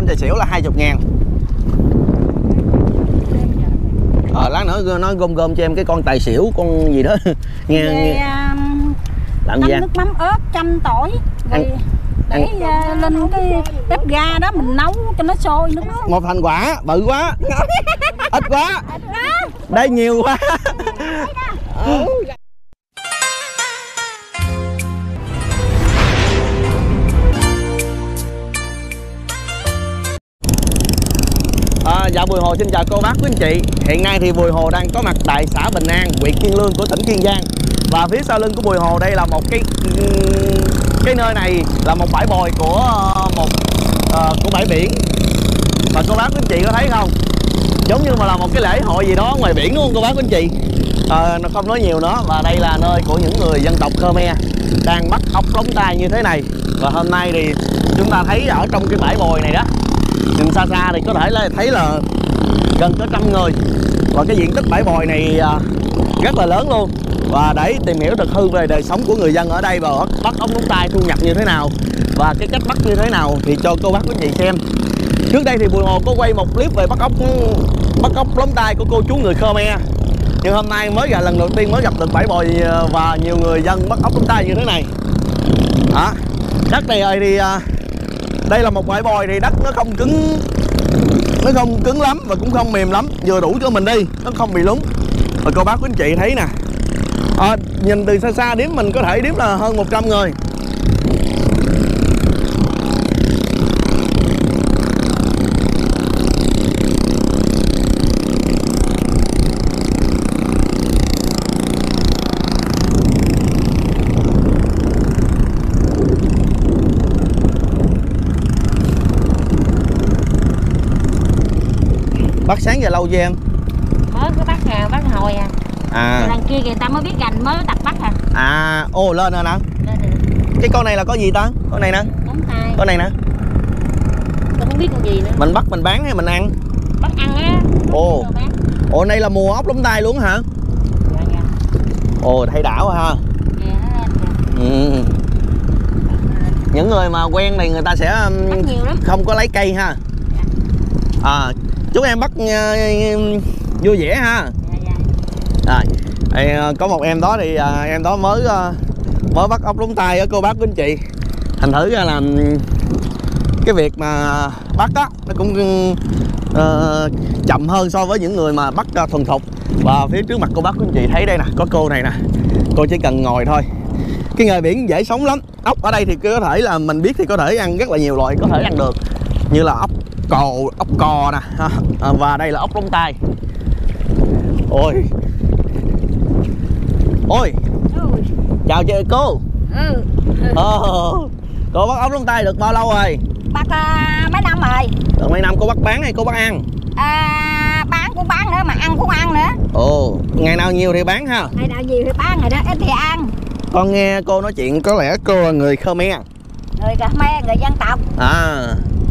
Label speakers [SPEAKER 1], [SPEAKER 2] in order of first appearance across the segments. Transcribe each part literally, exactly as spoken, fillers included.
[SPEAKER 1] tài xỉu là hai mươi ngàn. Ờ, lát nữa nói gom gom cho em cái con tài xỉu, con gì đó. Nghe,
[SPEAKER 2] Về,
[SPEAKER 1] nghe.
[SPEAKER 2] Um,
[SPEAKER 1] Làm gì ăn?
[SPEAKER 2] nước mắm ớt, chanh tỏi rồi để uh, lên cái bếp ga đó mình nấu cho nó sôi nước nước.
[SPEAKER 1] Một thành quả bự quá. Ít quá. Đây nhiều quá. Ừ. À, dạ Bùi Hồ xin chào cô bác quý anh chị. Hiện nay thì Bùi Hồ đang có mặt tại xã Bình An, huyện Kiên Lương của tỉnh Kiên Giang. Và phía sau lưng của Bùi Hồ đây là một cái cái nơi này là một bãi bồi của một uh, của bãi biển. Và cô bác quý anh chị có thấy không? Giống như mà là một cái lễ hội gì đó ngoài biển đúng không cô bác quý anh chị? À, nó không nói nhiều nữa. Và đây là nơi của những người dân tộc Khmer đang bắt ốc lóng tai như thế này. Và hôm nay thì chúng ta thấy ở trong cái bãi bồi này đó, nhìn xa xa thì có thể là thấy là gần có trăm người. Và cái diện tích bãi bồi này rất là lớn luôn. Và để tìm hiểu thật hư về đời sống của người dân ở đây và bắt ốc lóng tai thu nhập như thế nào và cái cách bắt như thế nào thì cho cô bác quý chị xem. Trước đây thì Bùi Hồ có quay một clip về bắt ốc bắt ốc lóng tai của cô chú người Khmer. Nhưng hôm nay mới là lần đầu tiên mới gặp được bãi bồi và nhiều người dân bắt ốc lóng tai như thế này. Đó. Đất này rồi thì đây là một bãi bồi thì đất nó không cứng, nó không cứng lắm và cũng không mềm lắm, vừa đủ cho mình đi, nó không bị lún. Và cô bác quý anh chị thấy nè, à, nhìn từ xa xa đếm mình có thể đếm là hơn một trăm người. Bắt sáng giờ lâu chưa em?
[SPEAKER 2] Mới có bắt à, bắt hồi à. À. Lần kia người ta mới biết gành mới tập bắt à.
[SPEAKER 1] À, ô lên rồi nè.
[SPEAKER 2] Lên rồi.
[SPEAKER 1] Cái con này là con gì ta? Con này nè. Con này nè.
[SPEAKER 2] Tôi không biết con gì nữa.
[SPEAKER 1] Mình bắt mình bán hay mình ăn?
[SPEAKER 2] Bắt ăn á.
[SPEAKER 1] Ồ. Ồ nay là mùa ốc lóng tai luôn hả?
[SPEAKER 2] Dạ dạ.
[SPEAKER 1] Ồ thấy đảo ha.
[SPEAKER 2] Dạ nó lên kìa.
[SPEAKER 1] Ừ. Những người mà quen này người ta sẽ
[SPEAKER 2] bắt nhiều lắm.
[SPEAKER 1] Không có lấy cây ha. Dạ. À, chúc em bắt uh, vui vẻ ha.
[SPEAKER 2] Dạ dạ.
[SPEAKER 1] Rồi, có một em đó thì uh, em đó mới uh, mới bắt ốc lóng tai á cô bác quý anh chị. Thành thử ra là cái việc mà bắt á nó cũng uh, chậm hơn so với những người mà bắt uh, thuần thục. Và phía trước mặt cô bác quý anh chị thấy đây nè, có cô này nè. Cô chỉ cần ngồi thôi. Cái nghề biển dễ sống lắm. Ốc ở đây thì có thể là mình biết thì có thể ăn rất là nhiều loại có thể ăn được. Như là ốc cồ, ốc cò nè, à, và đây là ốc lóng tai. Ôi ôi
[SPEAKER 2] Ừ.
[SPEAKER 1] chào chị cô.
[SPEAKER 2] Ừ.
[SPEAKER 1] Ờ, cô bắt ốc lóng tai được bao lâu rồi?
[SPEAKER 2] Bắt uh, mấy năm rồi.
[SPEAKER 1] Được mấy năm. Cô bắt bán hay cô bắt ăn?
[SPEAKER 2] À, bán cũng bán nữa mà ăn cũng ăn nữa.
[SPEAKER 1] Ồ, ngày nào nhiều thì bán ha.
[SPEAKER 2] Ngày nào nhiều thì bán, ngày đó ít thì ăn.
[SPEAKER 1] Con nghe cô nói chuyện có lẽ cô là người Khmer.
[SPEAKER 2] Người Khmer, người dân tộc.
[SPEAKER 1] À,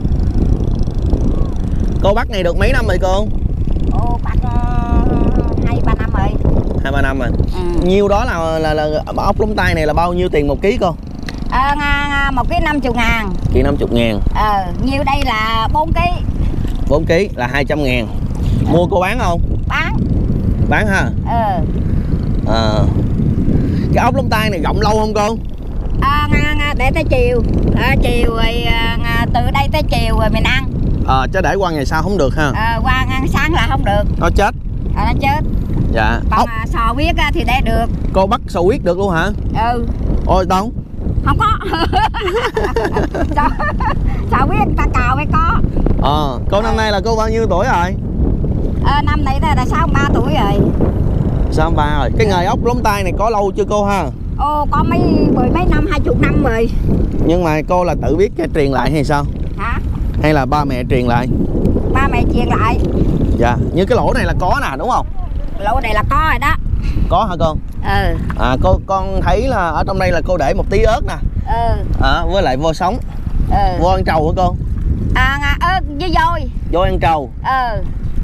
[SPEAKER 1] cô bắt này được mấy năm rồi cô?
[SPEAKER 2] Ồ, bắt hai ba năm rồi.
[SPEAKER 1] Hai ba năm rồi.
[SPEAKER 2] Ừ.
[SPEAKER 1] Nhiêu đó là là, là ốc lóng tai này là bao nhiêu tiền một ký cô?
[SPEAKER 2] À, một ký năm mươi ngàn.
[SPEAKER 1] Ký năm mươi ngàn.
[SPEAKER 2] Ờ, nhiêu đây là bốn ký.
[SPEAKER 1] bốn ký là hai trăm ngàn. Ừ. Mua cô bán không?
[SPEAKER 2] Bán.
[SPEAKER 1] Bán ha?
[SPEAKER 2] Ờ.
[SPEAKER 1] À. Cái ốc lóng tai này gọng lâu không cô?
[SPEAKER 2] À, để tới chiều. À, chiều rồi à, từ đây tới chiều rồi mình ăn.
[SPEAKER 1] À, chứ để qua ngày sau không được ha?
[SPEAKER 2] À, qua ăn sáng là không được.
[SPEAKER 1] Nó chết.
[SPEAKER 2] À, nó chết.
[SPEAKER 1] Dạ.
[SPEAKER 2] Còn à, sò huyết thì để được.
[SPEAKER 1] Cô bắt sò huyết được luôn hả?
[SPEAKER 2] Ừ.
[SPEAKER 1] Ôi đâu?
[SPEAKER 2] Không có. sò, sò huyết ta cào mới có.
[SPEAKER 1] Ờ, cô năm nay là cô bao nhiêu tuổi rồi?
[SPEAKER 2] À, năm nay là sáu mươi ba tuổi rồi.
[SPEAKER 1] sáu mươi ba rồi. Cái nghề ốc lóng tai này có lâu chưa cô ha?
[SPEAKER 2] Ồ, có mấy mười mấy năm, hai chục năm rồi.
[SPEAKER 1] Nhưng mà cô là tự biết cái truyền lại hay sao?
[SPEAKER 2] Hả?
[SPEAKER 1] Hay là ba mẹ truyền lại?
[SPEAKER 2] Ba mẹ truyền lại.
[SPEAKER 1] Dạ, như cái lỗ này là có nè đúng không?
[SPEAKER 2] Lỗ này là có rồi đó.
[SPEAKER 1] Có hả con?
[SPEAKER 2] Ừ.
[SPEAKER 1] À, cô con thấy là ở trong đây là cô để một tí ớt nè.
[SPEAKER 2] Ừ.
[SPEAKER 1] À, với lại vô sống.
[SPEAKER 2] Ừ.
[SPEAKER 1] Vô ăn trầu hả con?
[SPEAKER 2] À, ớt với vôi.
[SPEAKER 1] Vô ăn trầu.
[SPEAKER 2] Ừ.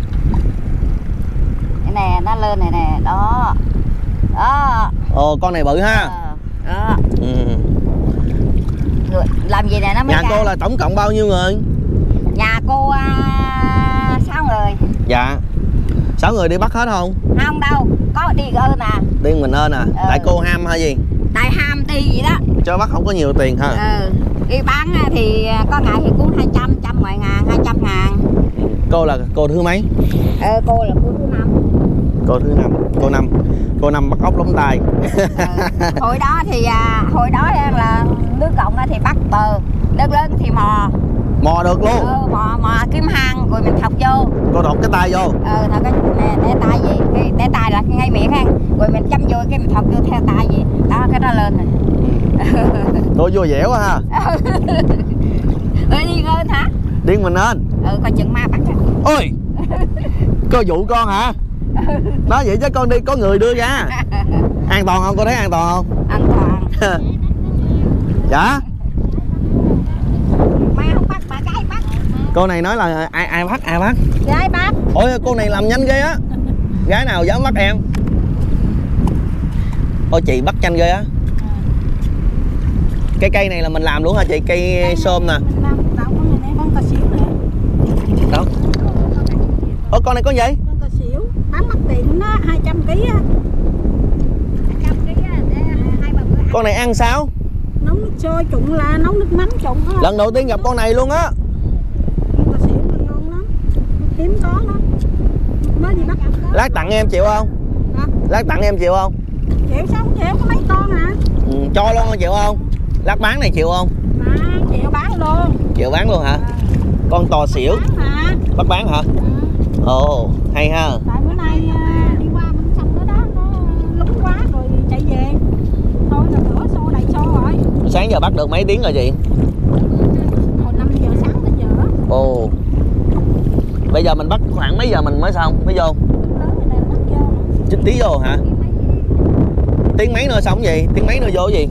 [SPEAKER 2] Cái nè, nó lên này nè, đó. Đó.
[SPEAKER 1] Ồ, con này bự ha.
[SPEAKER 2] Ờ. Đó.
[SPEAKER 1] Ừ.
[SPEAKER 2] Làm gì nè nó mới
[SPEAKER 1] Nhà
[SPEAKER 2] ra.
[SPEAKER 1] cô là tổng cộng bao nhiêu người?
[SPEAKER 2] Nhà
[SPEAKER 3] cô à, sáu người.
[SPEAKER 1] Dạ. Sáu người đi bắt hết không?
[SPEAKER 3] Không đâu, có đi ơn à.
[SPEAKER 1] Đi mình ơn à?
[SPEAKER 3] Ừ.
[SPEAKER 1] Tại cô ham hay gì?
[SPEAKER 3] Tại ham đi vậy đó.
[SPEAKER 1] Cho bắt không có nhiều tiền ha?
[SPEAKER 3] Ừ. Đi bán thì có ngày thì cũng hai trăm, trăm ngoài ngàn, hai trăm ngàn.
[SPEAKER 1] Cô là cô thứ mấy?
[SPEAKER 3] Ờ, cô là cô thứ năm.
[SPEAKER 1] Cô thứ năm. Cô năm. Cô năm bắt ốc lóng tay.
[SPEAKER 3] Ừ. Hồi đó thì à, hồi đó là nước cộng thì bắt bờ, nước lớn thì mò.
[SPEAKER 1] Mò được luôn.
[SPEAKER 3] Ừ, mò mò kiếm hang rồi mình thọc vô.
[SPEAKER 1] Cô đột cái tay vô.
[SPEAKER 3] Ờ, thọc cái nè, để tay gì, cái để tay là ngay miệng ha, rồi mình chấm vô cái mình thọc vô theo tay gì, đó cái đó lên rồi.
[SPEAKER 1] Cô vui vẻ quá ha.
[SPEAKER 3] Ừ, đi lên hả?
[SPEAKER 1] Điên mình lên.
[SPEAKER 3] Ừ, coi chừng ma bắt á.
[SPEAKER 1] Ôi, cô dụ con hả? Nói vậy chứ con đi có người đưa ra. An toàn không? Cô thấy an toàn không?
[SPEAKER 3] An toàn.
[SPEAKER 1] Dạ.
[SPEAKER 3] Ma không bắt, bà gái bắt.
[SPEAKER 1] Cô này nói là ai ai bắt ai bắt?
[SPEAKER 3] Gái bắt.
[SPEAKER 1] Ôi cô này làm nhanh ghê á. Gái nào dám bắt em? Ôi chị bắt nhanh ghê á. Cái cây này là mình làm luôn hả chị? Cây xôm nè.
[SPEAKER 2] Con cà xỉu nè.
[SPEAKER 1] Đâu? Ơ con này có gì?
[SPEAKER 2] Con cà xỉu bán mắc tiền nó hai trăm ký á.
[SPEAKER 1] Con này ăn sao?
[SPEAKER 2] Nấu nước sôi trụng là nấu nước mắm trụng á.
[SPEAKER 1] Lần đầu tiên gặp con này luôn á.
[SPEAKER 2] Con cà xỉu là ngon lắm. Hiếm có lắm. Mới đi bắt.
[SPEAKER 1] Lát tặng em chịu không?
[SPEAKER 2] Hả?
[SPEAKER 1] Lát tặng em chịu không?
[SPEAKER 2] Chịu sao không chịu, có mấy con hả?
[SPEAKER 1] Ừ, cho luôn chịu không? Lát bán này chịu không?
[SPEAKER 2] À, chịu bán luôn.
[SPEAKER 1] Chịu bán luôn hả?
[SPEAKER 2] À.
[SPEAKER 1] Con tò xỉu.
[SPEAKER 2] Bán hả?
[SPEAKER 1] Bắt bán hả?
[SPEAKER 2] Ừ.
[SPEAKER 1] Ồ, hay ha.
[SPEAKER 2] Tại bữa nay à, đi qua bên sông đó đó, nó lúng quá rồi chạy về. Thôi là nửa xô đầy xô rồi.
[SPEAKER 1] Sáng giờ bắt được mấy tiếng rồi chị?
[SPEAKER 2] Hồi năm giờ sáng tới giờ.
[SPEAKER 1] Ồ. Bây giờ mình bắt khoảng mấy giờ mình mới xong? Mới vô?
[SPEAKER 2] Lớn rồi nè, bắt vô.
[SPEAKER 1] chín tí vô hả? Tiếng mấy nữa xong gì? Tiếng mấy nữa vô gì?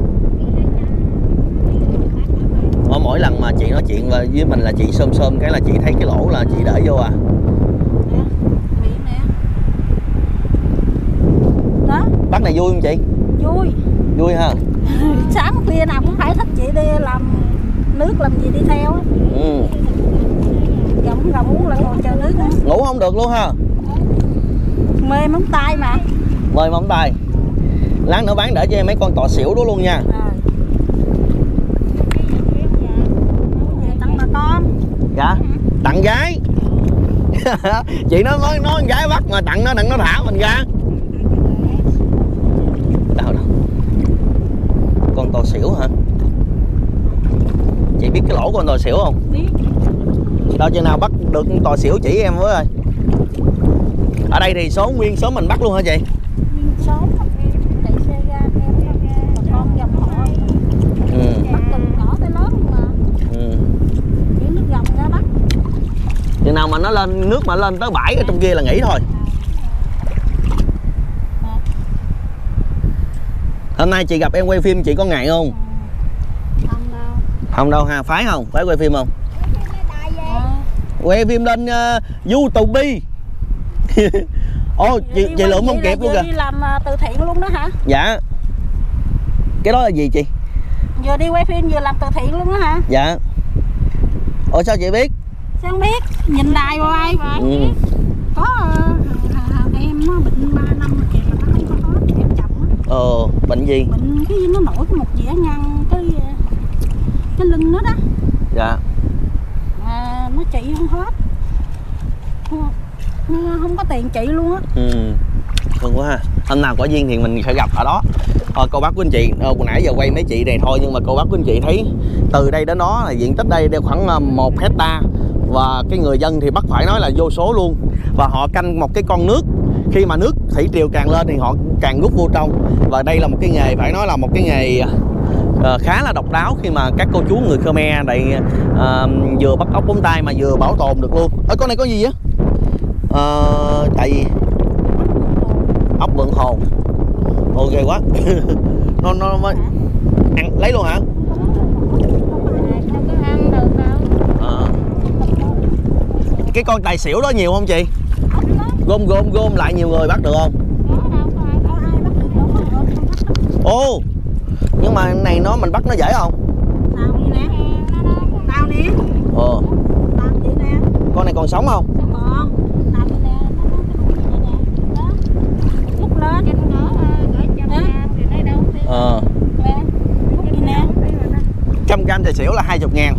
[SPEAKER 1] Ở mỗi lần mà chị nói chuyện với mình là chị xôm xôm cái là chị thấy cái lỗ là chị để vô à?
[SPEAKER 2] Nè, miệng nè. Đó.
[SPEAKER 1] Bắt này vui không chị?
[SPEAKER 2] Vui.
[SPEAKER 1] Vui ha.
[SPEAKER 2] Sáng khuya nào cũng phải thích chị đi làm nước làm gì đi theo á.
[SPEAKER 1] Ừ.
[SPEAKER 2] Giờ muốn gà uống là ngồi chờ nước á.
[SPEAKER 1] Ngủ không được luôn ha.
[SPEAKER 2] Mê móng tay mà.
[SPEAKER 1] Mời móng tay. Lát nữa bán để cho em mấy con tọ xỉu đó luôn nha.
[SPEAKER 2] Rồi. Tặng bà con.
[SPEAKER 1] Dạ. Tặng gái. Chị nói nói nói con gái bắt mà tặng nó đừng nó thả mình ra. Đâu đâu. Con tò xỉu hả? Chị biết cái lỗ của con tò xỉu không?
[SPEAKER 2] Biết.
[SPEAKER 1] Đâu chừng nào bắt được con tò xỉu chỉ em với ơi. Ở đây thì số nguyên số mình bắt luôn hả chị?
[SPEAKER 2] Nguyên số chạy xe ra theo bà con dòng họ.
[SPEAKER 1] Ừ.
[SPEAKER 2] Bắt từ nhỏ tới lớn mà.
[SPEAKER 1] Ừ.
[SPEAKER 2] Chuyển nước dòng ra bắt.
[SPEAKER 1] Chừng nào mà nó lên nước mà lên tới bãi ở trong kia là nghỉ thôi. Hôm nay chị gặp em quay phim chị có ngại không?
[SPEAKER 2] Không đâu.
[SPEAKER 1] Không đâu ha, phái không? Phái quay phim không?
[SPEAKER 2] À.
[SPEAKER 1] Quay phim lên uh, YouTube đi. Ồ, chị, chị lượm không kịp luôn kìa.
[SPEAKER 2] Vừa đi làm uh, từ thiện luôn đó hả?
[SPEAKER 1] Dạ. Cái đó là gì chị?
[SPEAKER 2] Vừa đi quay phim vừa làm từ thiện luôn đó hả?
[SPEAKER 1] Dạ. Ồ sao chị biết?
[SPEAKER 2] Sao không biết? Nhìn đài hoài.
[SPEAKER 1] Ừ.
[SPEAKER 2] Có uh, em nó bệnh ba năm rồi kìa mà nó không có hết. Em chồng á.
[SPEAKER 1] Ờ, bệnh gì?
[SPEAKER 2] Bệnh cái gì nó nổi cái một dĩa nhăn cái cái lưng nó đó.
[SPEAKER 1] Dạ.
[SPEAKER 2] À, nó trị không hết. Không, không có tiền trị luôn á.
[SPEAKER 1] Ừ. Mừng quá ha. Hôm nào có duyên thì mình sẽ gặp ở đó. Thôi cô bác quý anh chị, ờ, hồi nãy giờ quay mấy chị này thôi nhưng mà cô bác quý anh chị thấy từ đây đến đó là diện tích đây đều khoảng một hecta và cái người dân thì bắt phải nói là vô số luôn và họ canh một cái con nước. Khi mà nước thủy triều càng lên thì họ càng rút vô trong và đây là một cái nghề phải nói là một cái nghề uh, khá là độc đáo khi mà các cô chú người Khmer đây uh, vừa bắt ốc bóng tay mà vừa bảo tồn được luôn. Ơ con này có gì á? Uh, tại vì ốc vượn hồn. Ok quá. nó nó mới ăn lấy luôn hả? À. Cái con tài xỉu đó nhiều không chị? Gom gom gom lại nhiều người bắt được không? Ồ. Nhưng mà này nó mình bắt nó dễ không?
[SPEAKER 2] Tao nè. Tao nè.
[SPEAKER 1] Ờ.
[SPEAKER 2] Tao chỉ
[SPEAKER 1] còn sống không?
[SPEAKER 2] Còn nằm nè, nó có cái đuôi này nè. Đó. Lúc lên trên đó gửi cho ngàn thì đây đâu.
[SPEAKER 1] Ờ.
[SPEAKER 2] Nè. Lúc gì nè.
[SPEAKER 1] Trăm gram tài xỉu là hai mươi ngàn.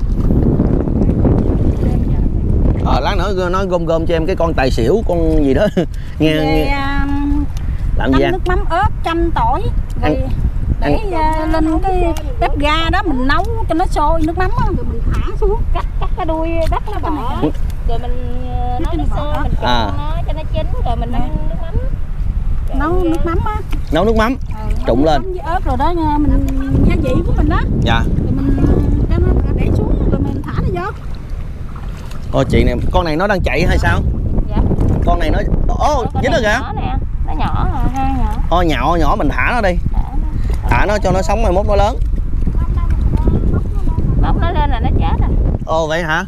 [SPEAKER 1] Ờ, lát nữa nói gom gom cho em cái con tài xỉu, con gì đó. Nghe,
[SPEAKER 2] Về,
[SPEAKER 1] nghe.
[SPEAKER 2] Um,
[SPEAKER 1] Làm gì ăn?
[SPEAKER 2] nước mắm ớt, chanh tỏi. Rồi để uh, lên cái bếp ga đó mình nấu cho nó sôi nước mắm á, rồi mình thả xuống, cắt cắt cái đuôi đất nó bỏ. Rồi mình uh, nấu nước sôi, mình trộn
[SPEAKER 1] À.
[SPEAKER 2] nó cho nó chín rồi mình nấu nước mắm. Nấu nước mắm á.
[SPEAKER 1] Nấu nước mắm.
[SPEAKER 2] Ừ,
[SPEAKER 1] trụng lên
[SPEAKER 2] với ớt rồi đó mình gia vị của mình đó.
[SPEAKER 1] Dạ.
[SPEAKER 2] Rồi mình cho nó để xuống rồi mình thả nó vô.
[SPEAKER 1] Ô chị này, con này nó đang chạy hay sao?
[SPEAKER 2] Dạ.
[SPEAKER 1] Con này nó ô dính rồi kìa.
[SPEAKER 2] Nó nè, nó nhỏ à, ha nhỏ.
[SPEAKER 1] Thôi nhỏ nhỏ mình thả nó đi. Thả nó cho nó sống mai mốt nó lớn.
[SPEAKER 2] Bóc nó lên là nó chết rồi.
[SPEAKER 1] Ồ vậy hả?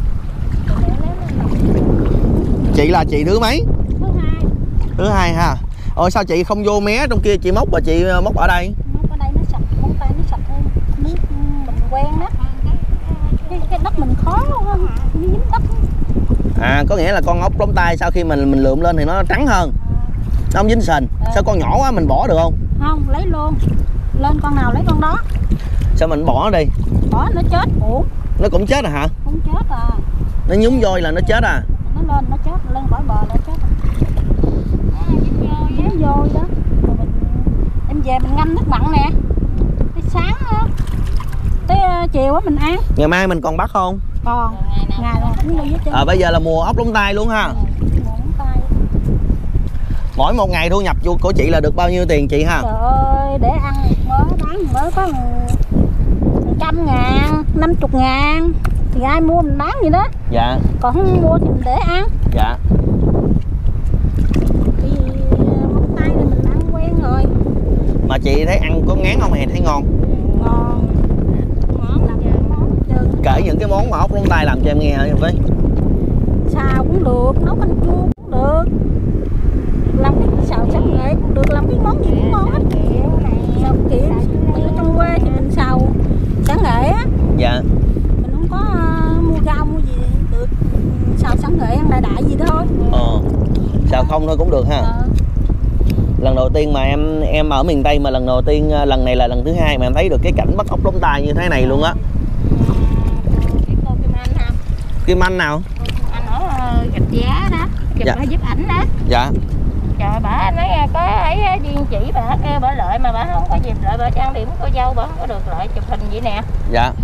[SPEAKER 1] Chị là chị thứ mấy?
[SPEAKER 2] Thứ hai.
[SPEAKER 1] Thứ hai ha. Ồ sao chị không vô mé trong kia chị móc mà chị móc ở đây?
[SPEAKER 2] Móc ở đây nó sạch, móng tay nó sạch hơn. Nước mình quen đó. Cái, cái đất mình khó không? Dính đất.
[SPEAKER 1] À có nghĩa là con ốc lóng tay sau khi mình mình lượm lên thì nó trắng hơn. Nó không dính sình. Sao con nhỏ quá mình bỏ được không?
[SPEAKER 2] Không, lấy luôn. Lên con nào lấy con đó.
[SPEAKER 1] Sao mình bỏ nó đi?
[SPEAKER 2] Bỏ nó chết. Ủa?
[SPEAKER 1] Nó cũng chết à hả?
[SPEAKER 2] Không chết à.
[SPEAKER 1] Nó nhúng vôi là nó chết à?
[SPEAKER 2] Nó lên nó chết, lên khỏi bờ là chết. À, dính vôi đó. Rồi mình em về mình ngâm nước mặn nè. Tới sáng á. Tới uh, chiều á mình ăn.
[SPEAKER 1] Ngày mai mình còn bắt không?
[SPEAKER 2] Còn ngày nào cũng đi với chân.
[SPEAKER 1] À bây giờ là mùa ốc lóng tay luôn ha. Mỗi một ngày thu nhập của chị là được bao nhiêu tiền chị ha?
[SPEAKER 2] Trời ơi, để ăn mới bán mới có một trăm ngàn, năm mươi ngàn. Thì ai mua mình bán vậy đó.
[SPEAKER 1] Dạ.
[SPEAKER 2] Còn không mua thì mình để ăn.
[SPEAKER 1] Dạ.
[SPEAKER 2] Thì móng tay thì mình ăn quen rồi.
[SPEAKER 1] Mà chị thấy ăn có ngán không hay thấy ngon?
[SPEAKER 2] Ngon. Ngon làm món trơn.
[SPEAKER 1] Kể những cái món mà ốc lóng tay làm cho em nghe hả với?
[SPEAKER 2] Xào cũng được, nấu canh chua cũng được. Làm cái xào sắn nghệ cũng được, làm cái món gì cũng ngon hết. Xào kiểu mình ở trong quê thì mình xào sắn nghệ á.
[SPEAKER 1] Dạ.
[SPEAKER 2] Mình không có uh, mua rau mua gì được, xào sắn nghệ ăn đại đại gì đó thôi.
[SPEAKER 1] Ờ. Xào không thôi cũng được ha.
[SPEAKER 2] Ờ.
[SPEAKER 1] Lần đầu tiên mà em em ở miền Tây mà lần đầu tiên lần này là lần thứ hai mà em thấy được cái cảnh bắt ốc lóng tay như thế này luôn á.
[SPEAKER 2] Cô Kim Anh không?
[SPEAKER 1] Kim Anh nào?
[SPEAKER 2] Anh ở Gạch Giá đó, chụp
[SPEAKER 1] Dạ.
[SPEAKER 2] bà giúp ảnh đó.
[SPEAKER 1] Dạ.
[SPEAKER 2] Trời bà nói có ấy duyên chỉ bà kêu bà lợi mà bà không có dịp lợi bà trang điểm cô dâu bà không có được lợi chụp hình vậy nè.
[SPEAKER 1] Dạ.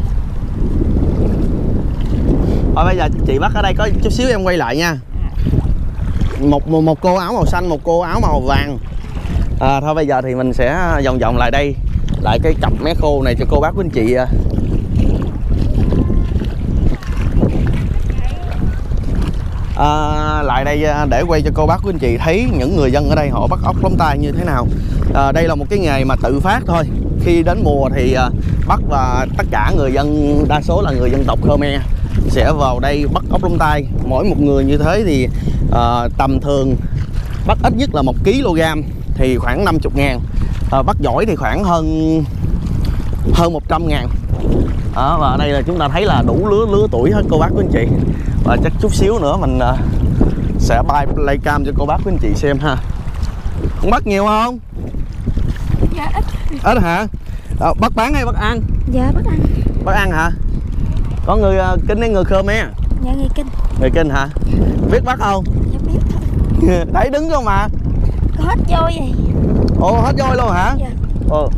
[SPEAKER 1] Thôi bây giờ chị bắt ở đây có chút xíu em quay lại nha. Một một, một cô áo màu xanh, một cô áo màu vàng. À, thôi bây giờ thì mình sẽ vòng vòng lại đây, lại cái cặp mé khô này cho cô bác quý anh chị. À, lại đây để quay cho cô bác quý anh chị thấy những người dân ở đây họ bắt ốc lóng tay như thế nào. À, đây là một cái nghề mà tự phát thôi. Khi đến mùa thì à, bắt, và tất cả người dân đa số là người dân tộc Khmer sẽ vào đây bắt ốc lóng tay. Mỗi một người như thế thì à, tầm thường bắt ít nhất là một ki lô gam thì khoảng năm mươi ngàn, à, bắt giỏi thì khoảng hơn hơn một trăm ngàn. À, và ở đây là chúng ta thấy là đủ lứa lứa tuổi hết cô bác quý anh chị. Và chắc chút xíu nữa mình uh, sẽ bay playcam cho cô bác quý anh chị xem ha. Bắt nhiều không?
[SPEAKER 2] Dạ ít.
[SPEAKER 1] Ít hả? À, bắt bán hay bắt ăn?
[SPEAKER 2] Dạ bắt ăn.
[SPEAKER 1] Bắt ăn hả? Có người uh, Kinh hay người Khmer?
[SPEAKER 2] Dạ người Kinh.
[SPEAKER 1] Người Kinh hả? Biết bắt không?
[SPEAKER 2] Dạ biết thôi.
[SPEAKER 1] Thấy đứng không mà?
[SPEAKER 2] Có hết vôi vậy.
[SPEAKER 1] Ồ hết vôi luôn hả?
[SPEAKER 2] Dạ.
[SPEAKER 1] Ồ.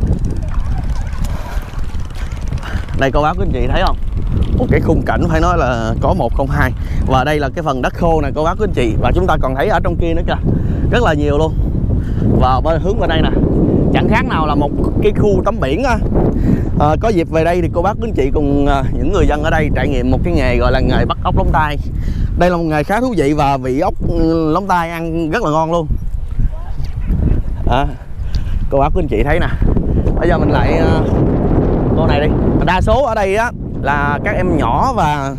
[SPEAKER 1] Đây cô bác quý anh chị thấy không? Một cái khung cảnh phải nói là có một không hai. Và đây là cái phần đất khô này cô bác quý anh chị. Và chúng ta còn thấy ở trong kia nữa kìa, rất là nhiều luôn. Và bên hướng bên đây nè, chẳng khác nào là một cái khu tắm biển á. À, có dịp về đây thì cô bác quý anh chị cùng à, những người dân ở đây trải nghiệm một cái nghề gọi là nghề bắt ốc lóng tay. Đây là một nghề khá thú vị và vị ốc lóng tay ăn rất là ngon luôn. À, cô bác quý anh chị thấy nè. Bây giờ mình lại uh, cô này đi. Đa số ở đây á là các em nhỏ và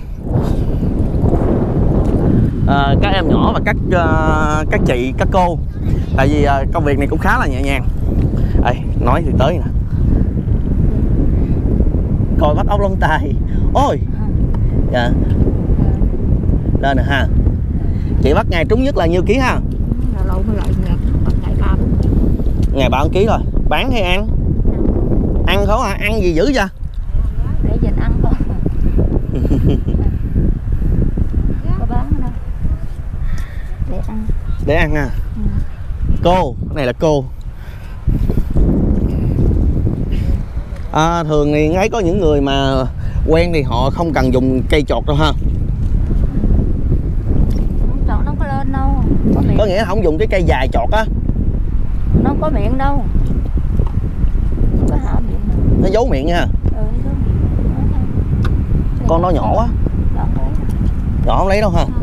[SPEAKER 1] uh, các em nhỏ và các uh, các chị, các cô. Tại vì uh, công việc này cũng khá là nhẹ nhàng. Đây, nói thì tới nè. Coi bắt ốc lóng tay. Ôi. Dạ. lên rồi ha. Chị bắt ngày trúng nhất là nhiêu ký ha?
[SPEAKER 2] Là lâu mới lại ngày ngày ba bốn ký.
[SPEAKER 1] Ngày ba ký rồi. Bán hay ăn? Ăn không hả? Ăn gì dữ vậy?
[SPEAKER 2] Để dành ăn thôi. Có bán ở đâu? Để ăn.
[SPEAKER 1] Để ăn ha.
[SPEAKER 2] Ừ.
[SPEAKER 1] Cô, cái này là cô. À, thường thì thấy có những người mà quen thì họ không cần dùng cây chọt đâu ha.
[SPEAKER 2] Chọt nó không có lên đâu. Có miệng.
[SPEAKER 1] Có nghĩa là không dùng cái cây dài chọt á.
[SPEAKER 2] Nó không có miệng đâu. Không có hở miệng đâu.
[SPEAKER 1] Nó giấu miệng nha.
[SPEAKER 2] Ừ, nó giấu miệng.
[SPEAKER 1] Con nó nhỏ quá.
[SPEAKER 2] Đó, đấy.
[SPEAKER 1] Nhỏ không lấy đâu ha.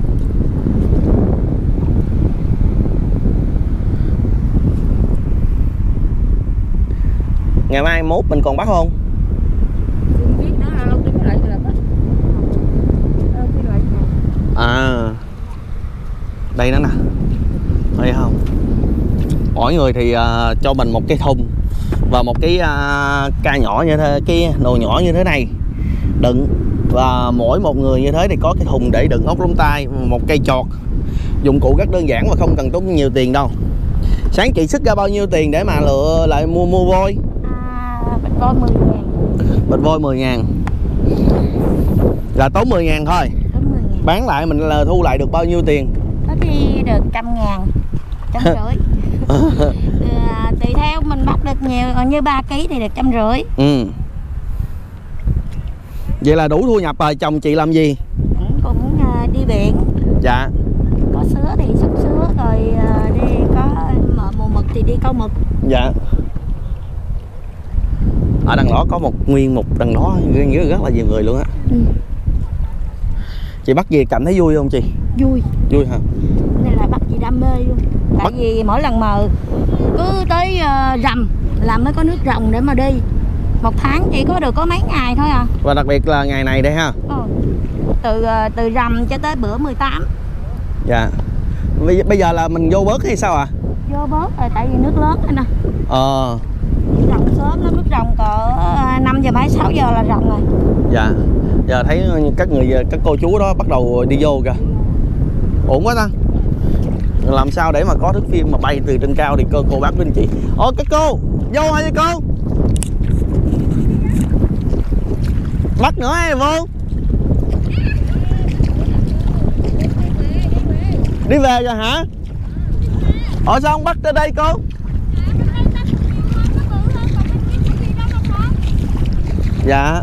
[SPEAKER 1] Ngày mai mốt mình còn bắt không?
[SPEAKER 2] Không biết đó là lâu tính lại là bắt. Lâu tính lại nè.
[SPEAKER 1] À, đây nó nè, thấy không? Mỗi người thì uh, cho mình một cái thùng và một cái uh, ca nhỏ như thế, cái đồ nhỏ như thế này đựng, và mỗi một người như thế thì có cái thùng để đựng ốc lông tai, một cây chọt, dụng cụ rất đơn giản và không cần tốn nhiều tiền đâu. Sáng chị sức ra bao nhiêu tiền để mà lựa lại mua mua vôi?
[SPEAKER 2] À, bịch vôi mười ngàn.
[SPEAKER 1] Bịch vôi mười ngàn là tốn mười ngàn thôi.
[SPEAKER 2] Tốn mười ngàn.
[SPEAKER 1] Bán lại mình là thu lại được bao nhiêu tiền?
[SPEAKER 2] Có khi được trăm ngàn, trăm rưỡi. À, tùy theo mình bắt được nhiều, còn như ba ký thì được trăm rưỡi.
[SPEAKER 1] Ừ. Vậy là đủ thu nhập rồi. Chồng chị làm gì?
[SPEAKER 2] Cũng, cũng uh, đi biển.
[SPEAKER 1] Dạ.
[SPEAKER 2] Có sứa thì xúc sứa, rồi uh, đi có mùa mực thì đi câu mực.
[SPEAKER 1] Dạ. Ở đằng đó có một nguyên một đằng đó rất là nhiều người luôn á.
[SPEAKER 2] Ừ.
[SPEAKER 1] Chị bắt gì cảm thấy vui không chị?
[SPEAKER 2] Vui.
[SPEAKER 1] Vui hả?
[SPEAKER 2] Nên là bắt gì đam mê luôn. Tại
[SPEAKER 1] bắt...
[SPEAKER 2] vì mỗi lần mà cứ tới uh, rằm là mới có nước rồng để mà đi. Một tháng chỉ có được có mấy ngày thôi à.
[SPEAKER 1] Và đặc biệt là ngày này đây ha.
[SPEAKER 2] Ừ. Từ uh, từ rằm cho tới bữa mười tám.
[SPEAKER 1] Dạ. Bây, bây giờ là mình vô bớt hay sao ạ? À?
[SPEAKER 2] Vô bớt rồi, tại vì nước lớn rồi nè.
[SPEAKER 1] Ờ.
[SPEAKER 2] Rồng sớm lắm, nước rồng cỡ năm giờ mấy sáu giờ là rồng rồi.
[SPEAKER 1] Dạ. Giờ thấy các người các cô chú đó bắt đầu đi vô kìa. Ổn quá ta. Làm sao để mà có thước phim mà bay từ trên cao thì cô cô bác với anh chị. Ồ các cô, vô hả cô? Bắt nữa hay vô? Đi về rồi hả? Ủa sao không bắt tới đây cô? Dạ.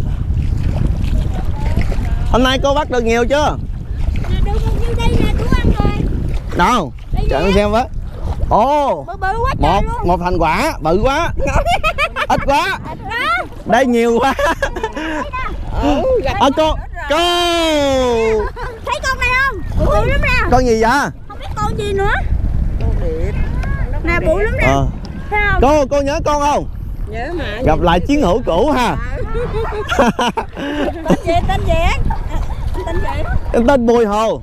[SPEAKER 1] Hôm nay cô bắt được nhiều chưa?
[SPEAKER 2] Được nhiêu đây nè, chú ăn rồi.
[SPEAKER 1] Đâu? Cho em xem với. Ồ,
[SPEAKER 2] bự bự quá
[SPEAKER 1] một luôn. Một thành quả bự quá. Ít quá. Đây nhiều quá.
[SPEAKER 2] Ừ,
[SPEAKER 1] à, cô cô
[SPEAKER 2] thấy con này không? Bự bự lắm nè.
[SPEAKER 1] Con gì vậy?
[SPEAKER 2] Không biết con gì nữa. Nè bự lắm nè.
[SPEAKER 1] Ờ.
[SPEAKER 2] Thấy không?
[SPEAKER 1] Cô cô nhớ con không?
[SPEAKER 2] Nhớ mà.
[SPEAKER 1] Gặp lại chiến hữu cũ ha.
[SPEAKER 2] Tên gì? Tên gì? Tên gì?
[SPEAKER 1] Em tên Bùi Hồ.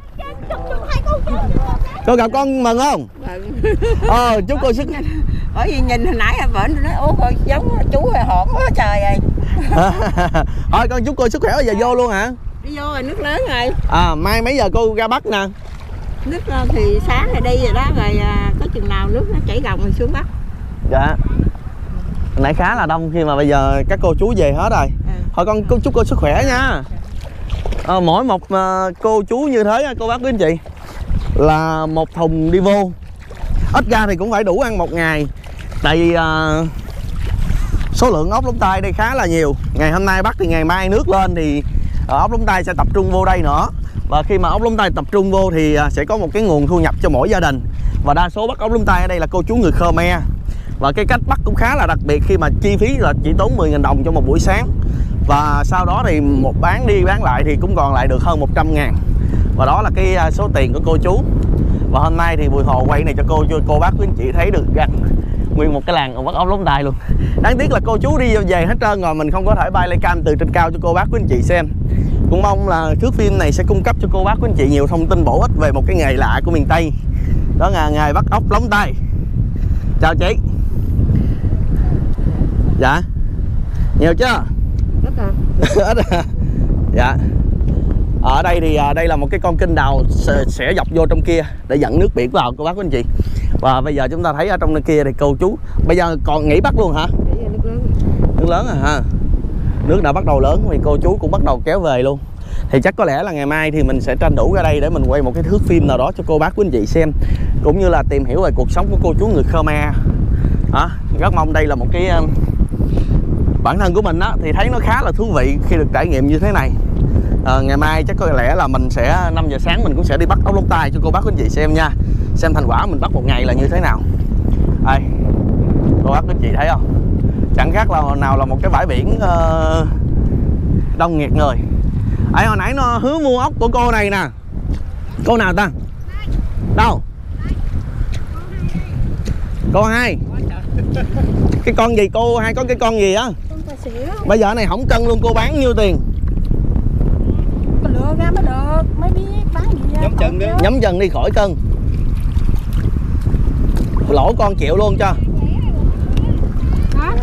[SPEAKER 1] Cô gặp con mừng không?
[SPEAKER 3] Mừng.
[SPEAKER 1] Ờ, chúc cô sức.
[SPEAKER 3] Bởi vì nhìn hồi nãy bệnh nó nói ủa con giống chú rồi hổn quá trời ơi.
[SPEAKER 1] Thôi con chúc cô sức khỏe, giờ vô luôn hả?
[SPEAKER 3] Đi vô rồi, nước lớn rồi.
[SPEAKER 1] À, mai mấy giờ cô ra bắt nè?
[SPEAKER 3] Nước thì sáng rồi đi rồi đó, rồi có chừng nào nước nó chảy gồng rồi xuống bắt.
[SPEAKER 1] Dạ. Nãy khá là đông khi mà bây giờ các cô chú về hết rồi. À. Thôi con cô, chúc cô sức khỏe nha. À, mỗi một uh, cô chú như thế cô bác quý anh chị là một thùng đi vô. Ít ra thì cũng phải đủ ăn một ngày. Tại vì uh, số lượng ốc lóng tai đây khá là nhiều. Ngày hôm nay bắt thì ngày mai nước lên thì uh, ốc lóng tai sẽ tập trung vô đây nữa. Và khi mà ốc lóng tai tập trung vô thì uh, sẽ có một cái nguồn thu nhập cho mỗi gia đình. Và đa số bắt ốc lóng tai ở đây là cô chú người Khmer. Và cái cách bắt cũng khá là đặc biệt khi mà chi phí là chỉ tốn mười nghìn đồng cho một buổi sáng. Và sau đó thì một bán đi bán lại thì cũng còn lại được hơn một trăm ngàn. Và đó là cái số tiền của cô chú. Và hôm nay thì Bùi Hồ quay này cho cô cho cô bác quý anh chị thấy được rằng nguyên một cái làng bắt ốc lóng tai luôn. Đáng tiếc là cô chú đi về hết trơn rồi, mình không có thể bay lên cam từ trên cao cho cô bác quý anh chị xem. Cũng mong là thước phim này sẽ cung cấp cho cô bác quý anh chị nhiều thông tin bổ ích về một cái nghề lạ của miền Tây. Đó là nghề bắt ốc lóng tai. Chào chị. Dạ. Nhiều chưa?
[SPEAKER 3] Ít à.
[SPEAKER 1] Ít à. Dạ. Ở đây thì à, đây là một cái con kênh đào sẽ, sẽ dọc vô trong kia để dẫn nước biển vào cô bác quý anh chị. Và bây giờ chúng ta thấy ở trong kia thì cô chú bây giờ còn nghỉ bắt luôn hả?
[SPEAKER 3] Nước lớn.
[SPEAKER 1] Nước lớn à ha. Nước đã bắt đầu lớn thì cô chú cũng bắt đầu kéo về luôn. Thì chắc có lẽ là ngày mai thì mình sẽ tranh thủ ra đây để mình quay một cái thước phim nào đó cho cô bác quý anh chị xem, cũng như là tìm hiểu về cuộc sống của cô chú người Khmer. Đó, rất mong đây là một cái uh, bản thân của mình á thì thấy nó khá là thú vị khi được trải nghiệm như thế này. À, ngày mai chắc có lẽ là mình sẽ năm giờ sáng mình cũng sẽ đi bắt ốc lông tai cho cô bác quý anh chị xem nha, xem thành quả mình bắt một ngày là như thế nào. Đây, cô bác quý anh chị thấy không, chẳng khác là nào là một cái bãi biển uh, đông nghẹt người. Ấy hồi nãy nó hứa mua ốc của cô này nè. Cô nào ta? Đâu? Cô hai. Cái con gì cô hai có cái con gì á?
[SPEAKER 2] Con cà xỉu.
[SPEAKER 1] Bây giờ này không cân luôn, cô bán nhiêu tiền?
[SPEAKER 2] Có lựa ra mới được, mới biết bán gì ra.
[SPEAKER 4] Nhắm chân đi.
[SPEAKER 1] Nhắm dần đi khỏi cân. Lỗ con chịu luôn cho.
[SPEAKER 2] Hả?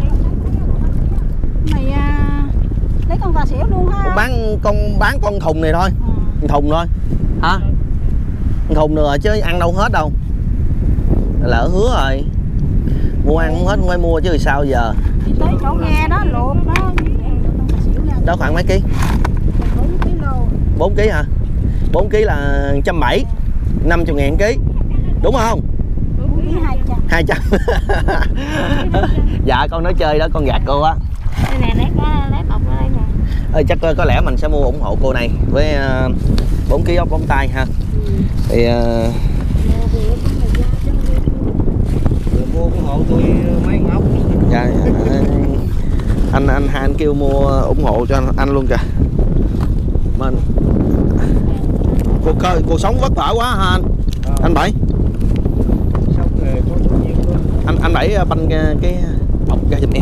[SPEAKER 2] Mày à, lấy con cà xỉu luôn ha.
[SPEAKER 1] Con bán con bán con thùng này thôi.
[SPEAKER 2] Ừ.
[SPEAKER 1] Thùng thôi. Hả? Thùng nữa chứ ăn đâu hết đâu. Lỡ hứa rồi. Mua ăn không hết không phải mua chứ sao giờ.
[SPEAKER 2] Thì tới chỗ nghe đó luộc đó.
[SPEAKER 1] Đó khoảng mấy ký?
[SPEAKER 2] bốn ký lô.
[SPEAKER 1] bốn ký hả? bốn ký là một trăm bảy mươi, năm mươi ngàn ký. Đúng không?
[SPEAKER 2] bốn ký hai trăm.
[SPEAKER 1] hai trăm. Dạ con nói chơi đó, con gạt cô á.
[SPEAKER 3] Đây nè, lấy cái lấy bọc ra đây nè.
[SPEAKER 1] Ê, chắc có lẽ mình sẽ mua ủng hộ cô này với uh, bốn ký ốc bóng tay ha. Ừ. Thì uh...
[SPEAKER 4] mua ủng hộ tôi mấy ốc.
[SPEAKER 1] Dạ, anh anh hai anh kêu mua ủng hộ cho anh, anh luôn kìa. Mình cô coi cuộc sống vất vả quá ha anh. À. Anh Bảy.
[SPEAKER 4] Sống nghề có bao nhiêu luôn.
[SPEAKER 1] Anh anh Bảy banh cái, cái bọc ra giùm em.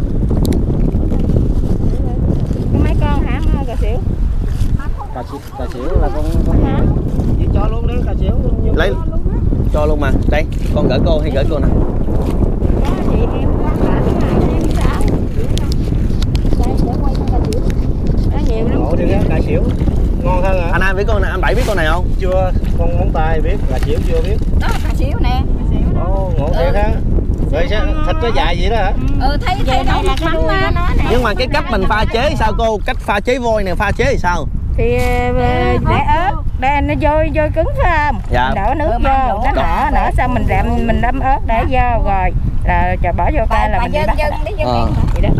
[SPEAKER 3] Có mấy con hả cà xỉu?
[SPEAKER 4] Cà xỉu, cà xỉu là con con hả? Chỉ cho luôn đấy, cà xỉu luôn.
[SPEAKER 1] Lấy cho luôn mà. Đây, con gửi cô hay gửi cô nè.
[SPEAKER 3] Có chị em có cả hai sáu.
[SPEAKER 2] Đây để quay con cà xỉu.
[SPEAKER 3] Nó nhiều lắm.
[SPEAKER 4] Ngộ đi cái cà xỉu ngon hơn hả?
[SPEAKER 1] Anh ai biết con này, anh Bảy biết con này không?
[SPEAKER 4] Chưa, con móng tay biết, cà xỉu chưa biết.
[SPEAKER 3] Đó cà xỉu nè, cà xỉu đó.
[SPEAKER 4] Ồ, ngộ thiệt ha. Rồi sao thịt nó dài vậy đó hả?
[SPEAKER 3] Ừ, thấy thấy nó là cái đuôi nó nè.
[SPEAKER 1] Nhưng mà cái cách mình pha chế sao cô? Cách pha chế vôi này pha chế thì sao?
[SPEAKER 3] Thì để ớt, để nó vôi vôi cứng phải không?
[SPEAKER 1] Dạ.
[SPEAKER 3] Mình đổ nước vô, nó nở nở xong mình rạm mình đâm ớt để vô rồi là chờ bỏ vô tay là mình đi bắt.
[SPEAKER 1] Ờ.
[SPEAKER 3] Vậy đó.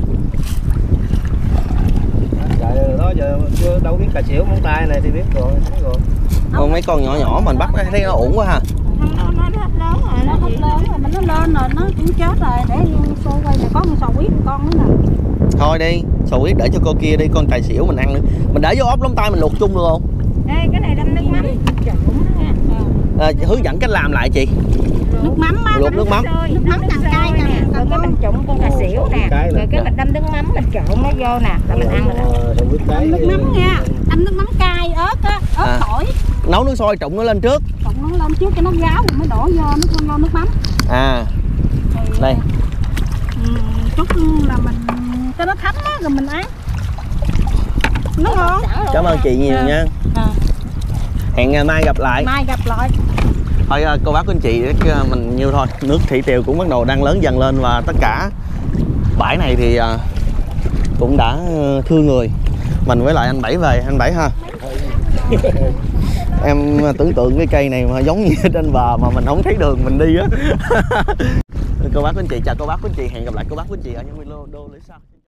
[SPEAKER 4] Dạ đó giờ chưa đâu biết cà xỉu móng tay này thì biết rồi, thấy rồi.
[SPEAKER 1] Còn mấy con nhỏ nhỏ mình bắt thấy nó ổn quá ha.
[SPEAKER 3] Nó nó hết lớn rồi,
[SPEAKER 2] Nó hết lớn rồi, mình nó lên rồi nó cũng chết rồi. Để xô quay này có con sò huyết một con nữa nè.
[SPEAKER 1] Thôi đi, sầu huyết để cho cô kia đi, con tài xỉu mình ăn nữa. Mình để vô ốc lông tay mình luộc chung được không?
[SPEAKER 3] Đây cái này đâm nước mắm.
[SPEAKER 1] À, hướng dẫn cách làm lại chị.
[SPEAKER 2] Nước mắm á.
[SPEAKER 1] Luộc nước mắm.
[SPEAKER 2] Nước mắm càng cay nè.
[SPEAKER 3] Rồi cái mình trụng con cà xỉu nè. Rồi cái mình đâm nước mắm mình trộn nó vô nè, là mình ăn rồi đó.
[SPEAKER 2] Đâm nước mắm nha. Đâm nước mắm cay ớt á, ớt
[SPEAKER 1] À.
[SPEAKER 2] tỏi.
[SPEAKER 1] Nấu nước sôi trụng nó lên trước.
[SPEAKER 2] Trụng nó lên trước cho nó ráo rồi mới đổ vô nước vô nước mắm.
[SPEAKER 1] À.
[SPEAKER 2] Thì,
[SPEAKER 1] Đây.
[SPEAKER 2] Ừ, chút là mình cho nó thấm á rồi mình ăn. Nó ngon.
[SPEAKER 1] Cảm ơn chị nhiều
[SPEAKER 2] À.
[SPEAKER 1] nha.
[SPEAKER 2] À.
[SPEAKER 1] Hẹn ngày mai gặp lại.
[SPEAKER 2] Mai gặp lại.
[SPEAKER 1] Thôi cô bác cô anh chị mình nhiêu thôi. Nước thủy triều cũng bắt đầu đang lớn dần lên và tất cả bãi này thì cũng đã thương người. Mình với lại anh Bảy về, anh Bảy ha. Em tưởng tượng cái cây này mà giống như trên bờ mà mình không thấy đường mình đi á. Cô bác cô anh chị, chào cô bác cô anh chị, hẹn gặp lại cô bác cô anh chị ở những video đô lý sau.